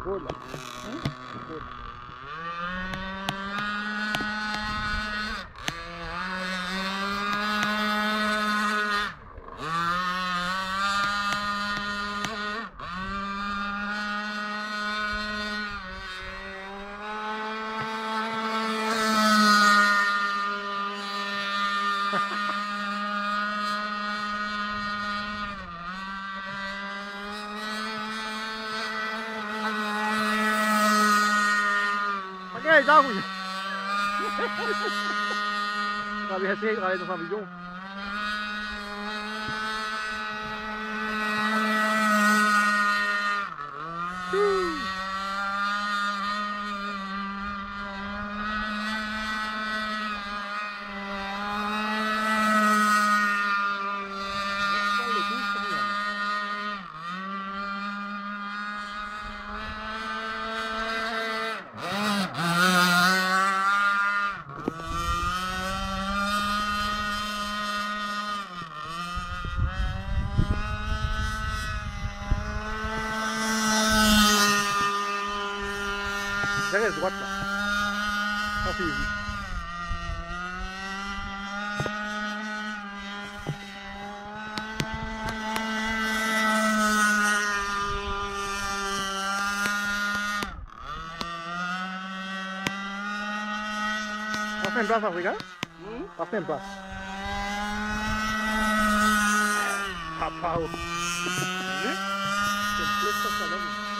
Cor là. Cor. Pakai jauh ni. Tak boleh hasil kalau itu sambil jauh. Jangan kuat lah. Tapi Pas en place Afrika? Pas en place. Apa? Ini? Komplit pasal lagi.